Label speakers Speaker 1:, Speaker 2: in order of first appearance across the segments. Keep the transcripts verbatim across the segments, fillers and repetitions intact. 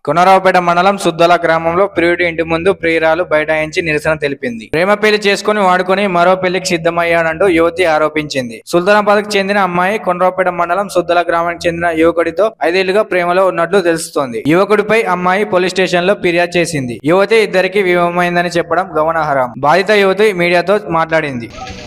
Speaker 1: కొనరావుపేట మండలం సుద్దల గ్రామంలో ప్రియుడి ఇంటి ముందు ప్రియురాలు బైఠాయించి నిరసన తెలిపింది. ప్రేమ పెళ్లి చేసుకుని వాడుకుని మరో పెళ్లికి సిద్ధమయ్యాడంటూ యువతి ఆరోపించింది. సుల్తానాబాద్కు చెందిన అమ్మాయి కొనరావుపేట మండలం సుద్దల గ్రామానికి చెందిన యువకుడితో ఐదేళ్లుగా ప్రేమలో ఉన్నట్లు తెలుస్తోంది. యువకుడిపై అమ్మాయి పోలీస్ స్టేషన్ లో ఫిర్యాదు చేసింది. యువతి ఇద్దరికి వివాహమైందని చెప్పడం గమనార్హం. బాధిత యువతి మీడియాతో మాట్లాడింది.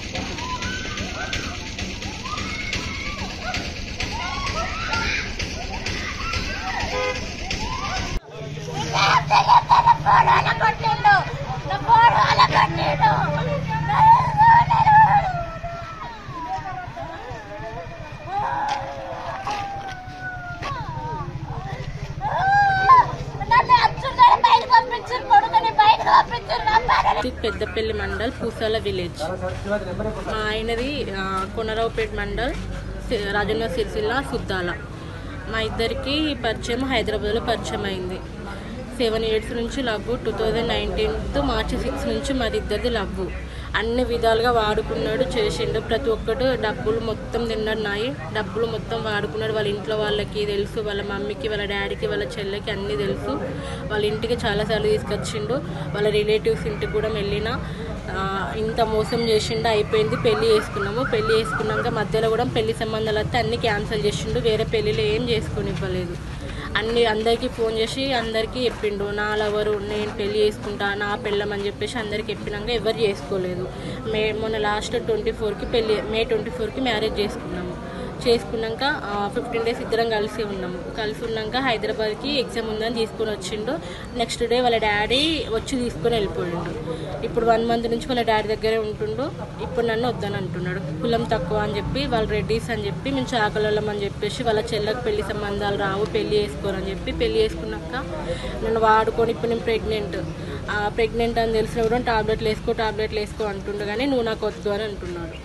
Speaker 2: పెద్దపల్లి మండల్ పూసాల విలేజ్. మా ఆయనది కొనరావుపేట మండల్ రాజన్న సిరిసిల్ల సుద్దాల. మా ఇద్దరికి పరిచయం హైదరాబాద్లో పరిచయం అయింది. సెవెన్ ఇయర్స్ నుంచి love. Two thousand nineteenth March six నుంచి మాది ఇద్దరిది లవ్. అన్ని విధాలుగా వాడుకున్నాడు, చేసిండు. ప్రతి ఒక్కటి డబ్బులు మొత్తం తిన్నాయి. డబ్బులు మొత్తం వాడుకున్నాడు. వాళ్ళ ఇంట్లో వాళ్ళకి తెలుసు, వాళ్ళ మమ్మీకి, వాళ్ళ డాడీకి, వాళ్ళ చెల్లెకి అన్నీ తెలుసు. వాళ్ళ ఇంటికి చాలాసార్లు తీసుకొచ్చిండు. వాళ్ళ రిలేటివ్స్ ఇంటికి కూడా వెళ్ళిన ఇంత మోసం చేసిండు. అయిపోయింది, పెళ్లి చేసుకున్నాము. పెళ్లి చేసుకున్నాక మధ్యలో కూడా పెళ్లి సంబంధాలు వస్తే అన్నీ క్యాన్సిల్ చేసిండు. వేరే పెళ్ళిలో ఏం చేసుకొని ఇవ్వలేదు. అన్ని అందరికీ ఫోన్ చేసి అందరికీ చెప్పిండు, నా లవరు, నేను పెళ్లి చేసుకుంటా, నా పెళ్ళమని చెప్పేసి అందరికి చెప్పినాక ఎవరు చేసుకోలేదు. మే మొన్న లాస్ట్ ట్వంటీ ఫోర్కి పెళ్ళి మే ట్వంటీ ఫోర్కి మ్యారేజ్ చేసుకున్నాము. చేసుకున్నాక ఫిఫ్టీన్ డేస్ ఇద్దరం కలిసి ఉన్నాము. కలిసి ఉన్నాక హైదరాబాద్కి ఎగ్జామ్ ఉందని తీసుకొని వచ్చిండు. నెక్స్ట్ డే వాళ్ళ డాడీ వచ్చి తీసుకొని వెళ్ళిపోయిండు. ఇప్పుడు వన్ మంత్ నుంచి వాళ్ళ డాడీ దగ్గరే ఉంటుండు. ఇప్పుడు నన్ను వద్దని అంటున్నాడు. కులం తక్కువ అని చెప్పి, వాళ్ళు రెడ్డీస్ అని చెప్పి, మేము చాకలళ్ళం అని చెప్పేసి, వాళ్ళ చెల్లెకి పెళ్లి సంబంధాలు రావు, పెళ్లి చేసుకోరని చెప్పి పెళ్లి చేసుకున్నాక నన్ను వాడుకొని ఇప్పుడు నేను ప్రెగ్నెంట్ ప్రెగ్నెంట్ అని తెలిసిన కూడా టాబ్లెట్లు వేసుకో టాబ్లెట్లు వేసుకో అంటుండు. కానీ నువ్వు నాకు వద్దు అని అంటున్నాడు.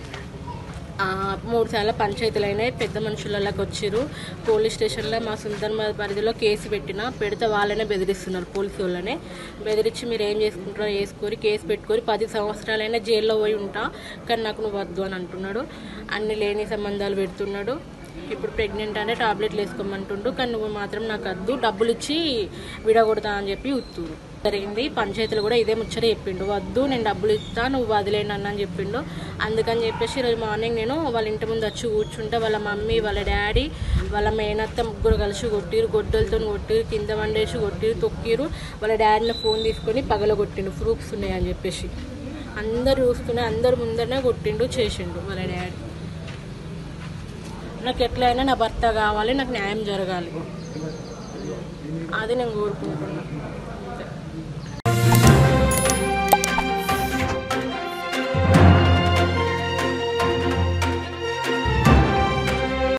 Speaker 2: మూడు సార్లు పంచాయతీలు అయినాయి. పెద్ద మనుషులకి వచ్చిర్రు. పోలీస్ స్టేషన్లో మా సుల్తానాబాద్ పరిధిలో కేసు పెట్టిన పెడితే వాళ్ళనే బెదిరిస్తున్నారు. పోలీసు వాళ్ళనే బెదిరించి మీరు ఏం చేసుకుంటారో వేసుకొని కేసు పెట్టుకొని పది సంవత్సరాలైనా జైల్లో పోయి ఉంటా, కానీ నాకు నువ్వు వద్దు అని అంటున్నాడు. అన్ని లేని సంబంధాలు పెడుతున్నాడు. ఇప్పుడు ప్రెగ్నెంట్ అంటే టాబ్లెట్లు వేసుకోమంటుండు. కానీ నువ్వు మాత్రం నాకు వద్దు, డబ్బులు ఇచ్చి విడగొడతా అని చెప్పి ఉత్తూరు జరిగింది. పంచాయతీలు కూడా ఇదే ముచ్చట చెప్పిండు, వద్దు నేను డబ్బులు ఇస్తా, నువ్వు వదిలేను అన్న అని చెప్పిండు. అందుకని చెప్పేసి ఈరోజు మార్నింగ్ నేను వాళ్ళ ఇంటి ముందు వచ్చి కూర్చుంటే వాళ్ళ మమ్మీ, వాళ్ళ డాడీ, వాళ్ళ మేనత్త ముగ్గురు కలిసి కొట్టిరు. గొడ్డలతో కొట్టిరు, కింద వండేసి కొట్టిరు, తొక్కిరు. వాళ్ళ డాడీని ఫోన్ తీసుకొని పగల కొట్టిండు, ప్రూఫ్స్ ఉన్నాయని చెప్పేసి. అందరు చూస్తూనే అందరు ముందరనే కొట్టిండు, చేసిండు వాళ్ళ డాడీ. నాకు ఎట్లయినా నా భర్త కావాలి, నాకు న్యాయం జరగాలి, అది నేను కోరుకుంటున్నాను.